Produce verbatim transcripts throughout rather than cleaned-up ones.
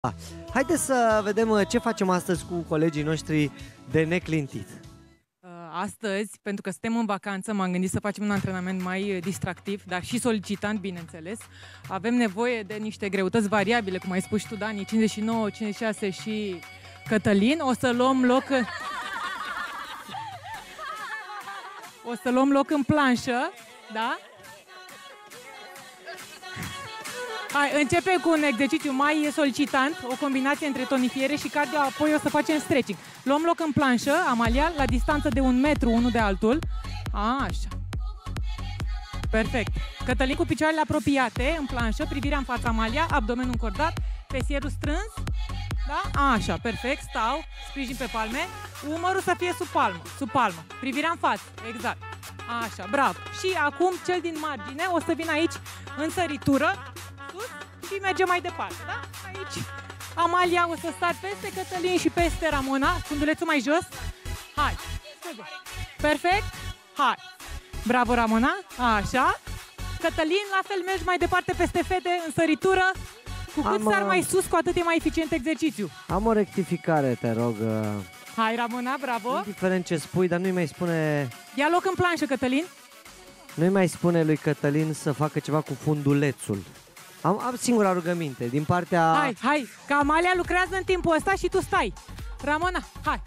Haideți să vedem ce facem astăzi cu colegii noștri de neclintit. Astăzi, pentru că suntem în vacanță, m-am gândit să facem un antrenament mai distractiv, dar și solicitant, bineînțeles. Avem nevoie de niște greutăți variabile, cum ai spus și tu, Dani, cincizeci și nouă, cincizeci și șase și Cătălin. O să luăm loc în... O să luăm loc în planșă, da? Hai, începem cu un exercițiu mai solicitant, o combinație între tonifiere și cardio, apoi o să facem stretching. Luăm loc în planșă, Amalia, la distanță de un metru unul de altul. A, așa. Perfect. Cătălin cu picioarele apropiate în planșă, privirea în fața, Amalia, abdomenul încordat, fesierul strâns. Da? A, așa, perfect. Stau, sprijin pe palme, umărul să fie sub palmă, sub palmă. Privirea în față, exact. Așa, bravo. Și acum cel din margine o să vină aici în săritură sus și mergem mai departe, da? Aici Amalia o să sar peste Cătălin și peste Ramona, fundulețul mai jos. Hai, perfect, hai. Bravo, Ramona, așa. Cătălin, la fel mergi mai departe peste fete în săritură. Cu cât sar mai sus, cu atât e mai eficient exercițiu. Am o rectificare, te rog. Hai, Ramona, bravo. Indiferent ce spui, dar nu-i mai spune... Ia loc în planșă, Cătălin. Nu-i mai spune lui Cătălin să facă ceva cu fundulețul. Am, am singura rugăminte din partea... Hai, hai, că Amalia lucrează în timpul ăsta și tu stai. Ramona, hai.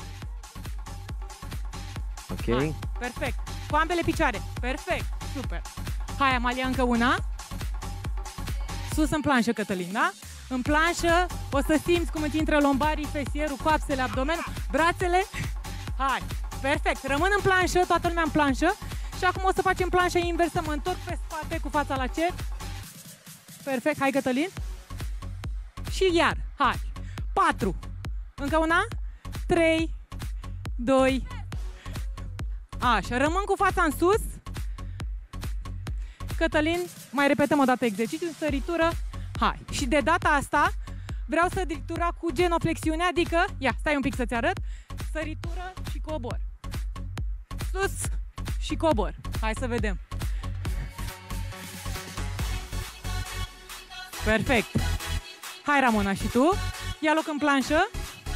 Ok. Hai, perfect. Cu ambele picioare. Perfect, super. Hai, Amalia, încă una. Sus în planșă, Cătălin, da? În planșă o să simți cum îți intră lombarii, fesierul, coapsele, abdomenul, brațele. Hai, perfect. Rămân în planșă, toată lumea în planșă. Și acum o să facem planșa inversă, mă întorc pe spate cu fața la cer. Perfect, hai, Cătălin. Și iar, hai. patru. Încă una. trei, doi. Așa, rămân cu fața în sus. Cătălin, mai repetăm o dată exercițiul, săritură. Hai. Și de data asta vreau să dictura cu genoflexiune, adică, ia, stai un pic să-ți arăt. Săritură și cobor. Sus și cobor. Hai să vedem. Perfect. Hai, Ramona, și tu. Ia loc în planșă.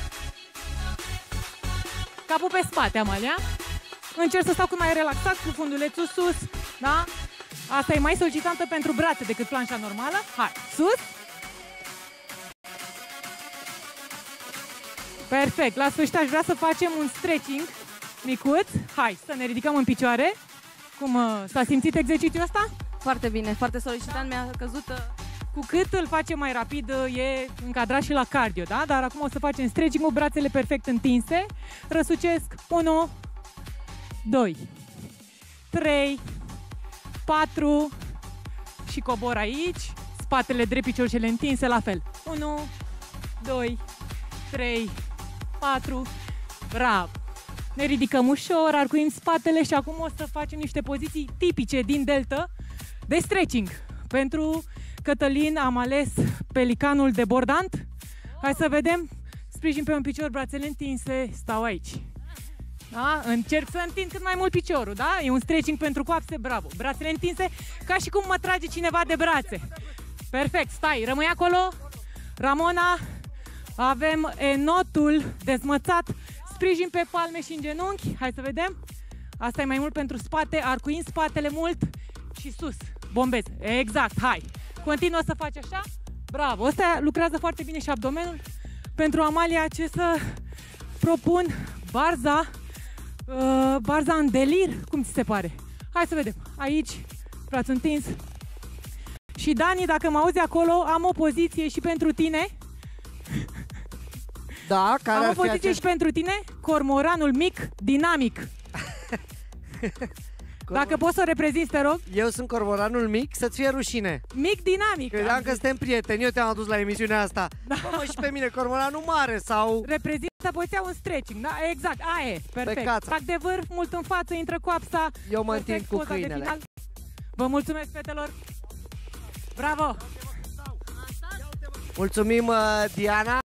Capul pe spate, Amalia. Încerc să stau cât mai relaxat, cu fundulețul sus. Da? Asta e mai solicitantă pentru brațe decât planșa normală. Hai, sus. Perfect. La sfârșit aș vrea să facem un stretching micuț. Hai, să ne ridicăm în picioare. Cum uh, s-a simțit exercițiul ăsta? Foarte bine, foarte solicitant, mi-a căzut... Uh... Cu cât îl facem mai rapid, e încadrat și la cardio, da? Dar acum o să facem stretching-ul, brațele perfect întinse. Răsucesc. unu, doi, trei, patru și cobor aici. Spatele drept, picioarele întinse, la fel. unu, doi, trei, patru. Bravo! Ne ridicăm ușor, arcuim spatele și acum o să facem niște poziții tipice din delta de stretching. Pentru Cătălin am ales pelicanul debordant. Hai să vedem. Sprijin pe un picior, brațele întinse, stau aici. Da? Încerc să întind cât mai mult piciorul, da? E un stretching pentru coapse, bravo. Brațele întinse, ca și cum mă trage cineva de brațe. Perfect, stai, rămâi acolo. Ramona, avem enotul dezmățat. Sprijin pe palme și în genunchi. Hai să vedem. Asta e mai mult pentru spate, arcuind spatele mult și sus. Bombez. Exact, hai. Continuă să faci așa. Bravo. Ăsta lucrează foarte bine și abdomenul. Pentru Amalia, ce să propun? Barza. Uh, barza în delir. Cum ți se pare? Hai să vedem. Aici, brațul întins. Și Dani, dacă mă auzi acolo, am o poziție și pentru tine. Da, care am ar o poziție fi și pentru tine. Cormoranul mic, dinamic. Dacă poți să o reprezinți, te rog. Eu sunt cormoranul mic, să-ți fie rușine. Mic dinamic. Credeam că suntem prieteni, eu te-am adus la emisiunea asta. Da. Bă, mă, și pe mine, cormoranul mare sau... Reprezintă poziția un stretching, da? Exact, aia e, perfect. Tac de vârf, mult în față, intră coapsa. Eu mă întind cu câinele. Vă mulțumesc, fetelor. Bravo! Mulțumim, Diana.